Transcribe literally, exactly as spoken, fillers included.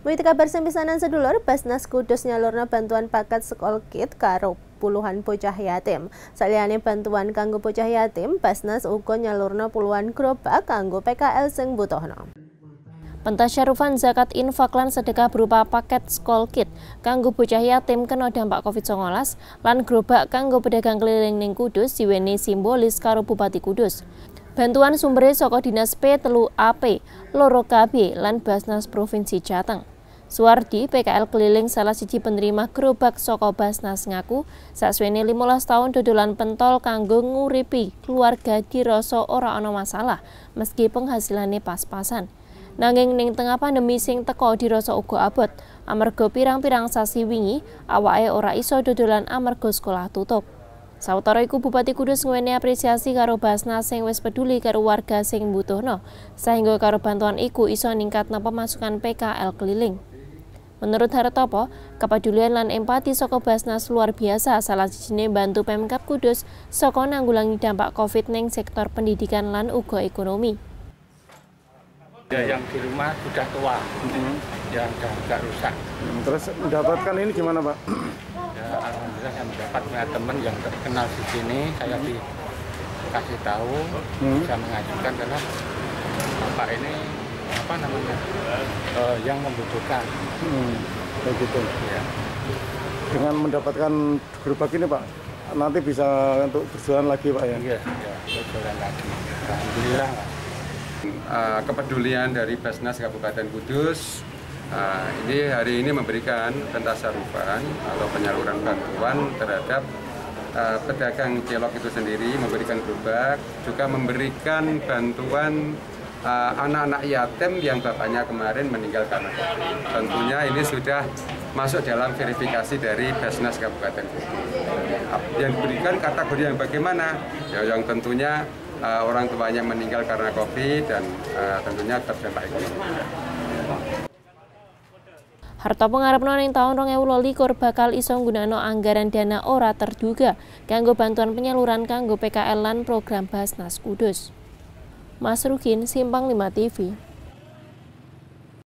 Witi kabar sempisanan sedulur, Basnas Kudus nyalurna bantuan paket sekol kit karo puluhan bocah yatim. Saliyane bantuan kanggo bocah yatim, Basnas uga nyalurna puluhan gerobak kanggo P K L sing butuhna. Pentasyarufan zakat infak lan sedekah berupa paket sekol kit kanggo bocah yatim kena dampak covid sembilan belas lan gerobak kanggo pedagang keliling ning Kudus diweni simbolis karo Bupati Kudus. Bantuan sumbernya saka Dinas P telu A P, loro K B lan Basnas Provinsi Jateng. Suwardi, P K L keliling salah siji penerima gerobak saka Basnas ngaku sasuwene limolas tahun dodolan pentol kanggo nguripi keluarga dirasa ora ana masalah meski penghasilannya pas-pasan. Nanging ning tengah pandemi sing teka dirasa uga abot amarga pirang-pirang sasi wingi awake ora iso dodolan amarga sekolah tutup. Sawetara iku Bupati Kudus ngeweni apresiasi karo Basnas sing wis peduli karo warga sing mbutuhna, sehingga karo bantuan iku iso ningkatna pemasukan P K L keliling. Menurut Hartopo, kepedulian lan empati saka Basnas luar biasa, salah sijine bantu Pemkab Kudus saka nanggulangi dampak Covid ning sektor pendidikan lan uga ekonomi. Ya, yang di rumah sudah tua, hmm. yang sudah agak rusak. Hmm, terus mendapatkan ini gimana, Pak? Ya, alhamdulillah saya mendapat teman yang terkenal di sini, saya dikasih tahu, hmm. saya mengajukan karena Bapak ini apa namanya uh, yang membutuhkan. Hmm, begitu. Ya. Dengan mendapatkan gerobak ini, Pak, nanti bisa untuk berjualan lagi, Pak ya? Iya, ya, berjualan lagi. Alhamdulillah. Uh, kepedulian dari Basnas Kabupaten Kudus uh, ini hari ini memberikan pentasarufan atau penyaluran bantuan terhadap uh, pedagang cilok itu sendiri, memberikan gerobak, juga memberikan bantuan anak-anak uh, yatim yang bapaknya kemarin meninggal karena Covid. Tentunya ini sudah masuk dalam verifikasi dari Basnas Kabupaten Kudus. Yang diberikan kategori yang bagaimana? Ya, yang tentunya Uh, orang tuanya meninggal karena Covid dan uh, tentunya terdampak ekonomi. Hartopo ngarepno ning taun rong ewu likur bakal iso nggunakno anggaran dana ora terduga kanggo bantuan penyaluran kanggo P K L lan program Basnas Kudus. Mas Rukin, Simpang lima T V.